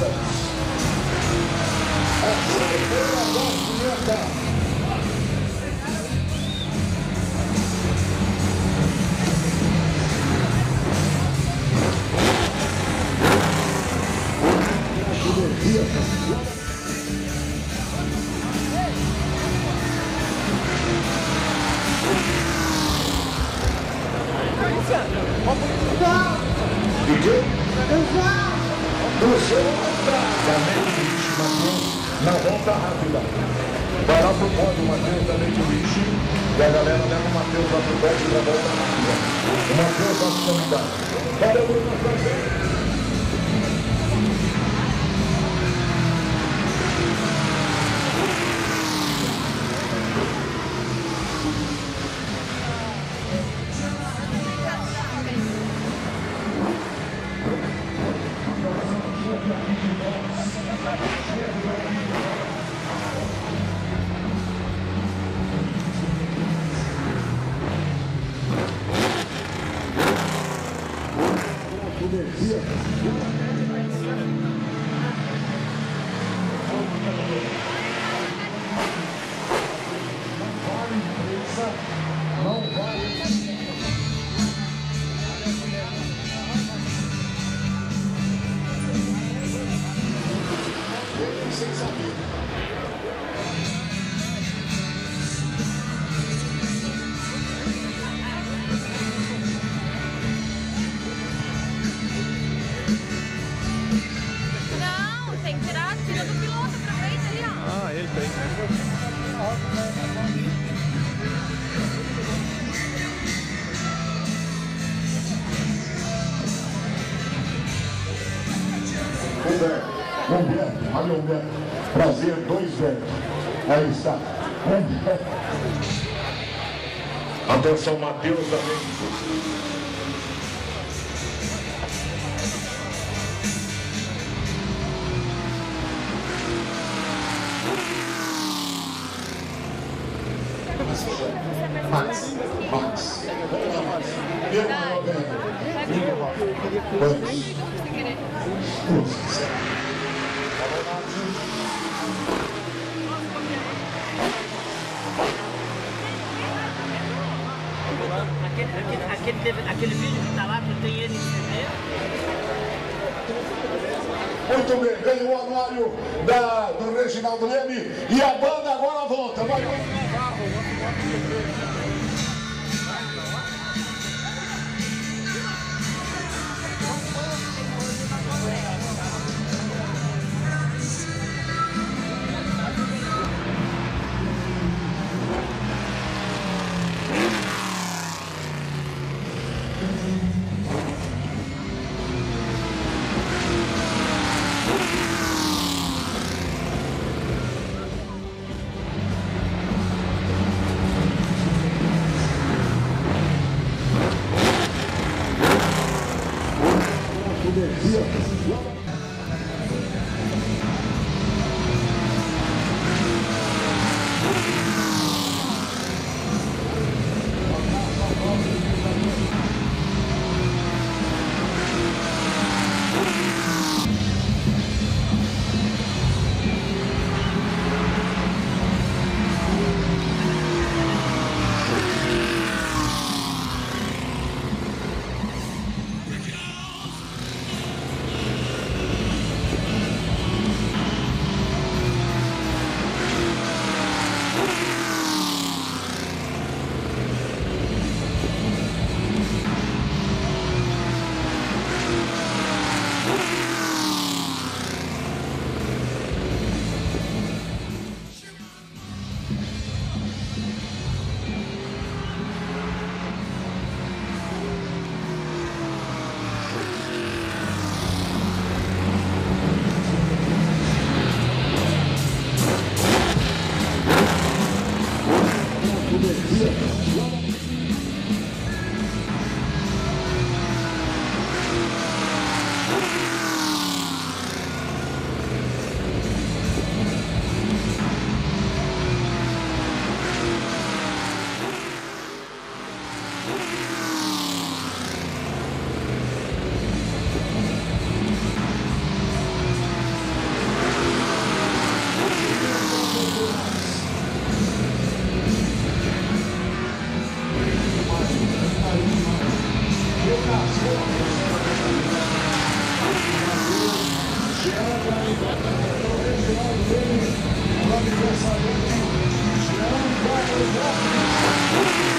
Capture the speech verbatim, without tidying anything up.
A primeira da vinheta. D J? Do seu também de Matheus na volta rápida. Vai lá pro pódio, o Matheus também de Wish. E a galera leva o Matheus lá pro pódio pra volta rápida. O Matheus nosso candidato. Valeu, Bruno, prazer. Não vai. Sem saber. Não, tem que tirar, tira do piloto pra frente ali, ó. Ah, ele tem. Humberto, Humberto, olha o Humberto. Prazer, dois Humberto. Aí está. Humberto. Atenção, Matheus também. Max, Max. Eu não vou Aquele, aquele, aquele, aquele vídeo que tá lá, que tem ele em C D. Muito bem, ganhou o anuário da, do Reginaldo Leme e a banda agora volta. Vai, vai. o golpe.